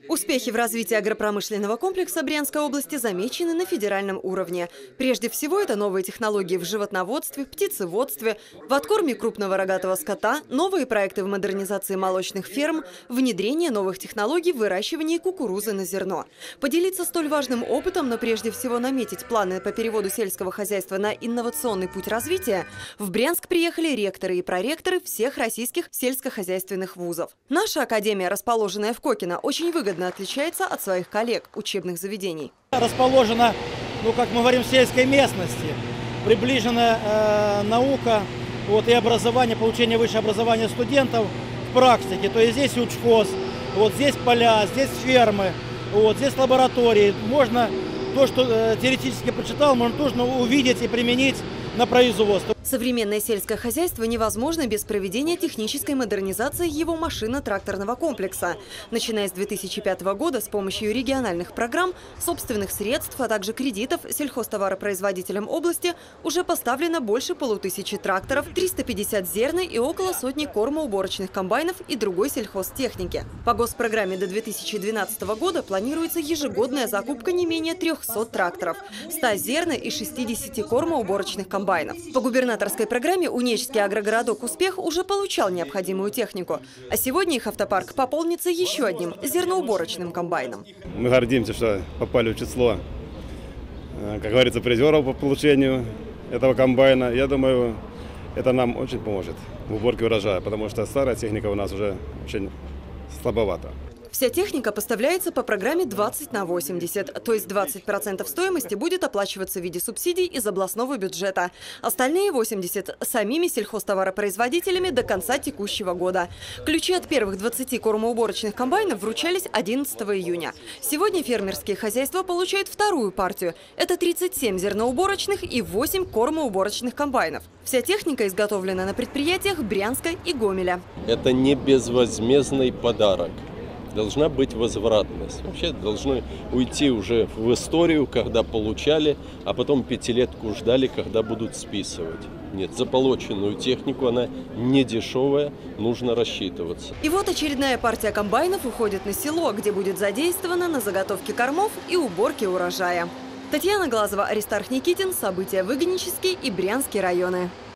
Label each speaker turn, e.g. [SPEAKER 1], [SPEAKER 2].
[SPEAKER 1] Успехи в развитии агропромышленного комплекса Брянской области замечены на федеральном уровне. Прежде всего, это новые технологии в животноводстве, птицеводстве, в откорме крупного рогатого скота, новые проекты в модернизации молочных ферм, внедрение новых технологий в выращивании кукурузы на зерно. Поделиться столь важным опытом, но прежде всего наметить планы по переводу сельского хозяйства на инновационный путь развития, в Брянск приехали ректоры и проректоры всех российских сельскохозяйственных вузов. Наша академия, расположенная в Кокино, очень выгодно отличается от своих коллег учебных заведений.
[SPEAKER 2] Расположена, как мы говорим, в сельской местности, приближена наука и образование, получение высшего образования студентов в практике. То есть здесь учхоз, здесь поля, здесь фермы, здесь лаборатории. Можно то, что теоретически прочитал, можно тоже увидеть и применить на производство.
[SPEAKER 1] Современное сельское хозяйство невозможно без проведения технической модернизации его машино-тракторного комплекса. Начиная с 2005 года с помощью региональных программ, собственных средств, а также кредитов сельхозтоваропроизводителям области уже поставлено больше 1500 тракторов, 350 зерны и около сотни кормоуборочных комбайнов и другой сельхозтехники. По госпрограмме до 2012 года планируется ежегодная закупка не менее 300 тракторов, 100 зерны и 60 кормоуборочных комбайнов. По губернаторской программе Унечский агрогородок «Успех» уже получал необходимую технику. А сегодня их автопарк пополнится еще одним зерноуборочным комбайном.
[SPEAKER 3] Мы гордимся, что попали в число, как говорится, призеров по получению этого комбайна. Я думаю, это нам очень поможет в уборке урожая, потому что старая техника у нас уже очень слабовата.
[SPEAKER 1] Вся техника поставляется по программе 20/80, то есть 20% стоимости будет оплачиваться в виде субсидий из областного бюджета. Остальные 80% – самими сельхозтоваропроизводителями до конца текущего года. Ключи от первых 20 кормоуборочных комбайнов вручались 11 июня. Сегодня фермерские хозяйства получают вторую партию. Это 37 зерноуборочных и 8 кормоуборочных комбайнов. Вся техника изготовлена на предприятиях Брянска и Гомеля.
[SPEAKER 4] Это не безвозмездный подарок. Должна быть возвратность. Вообще должны уйти уже в историю, когда получали, а потом пятилетку ждали, когда будут списывать. Нет, за полученную технику она не дешевая, нужно рассчитываться.
[SPEAKER 1] И вот очередная партия комбайнов уходит на село, где будет задействована на заготовке кормов и уборке урожая. Татьяна Глазова, Аристарх Никитин. События Выгонический и Брянский районы.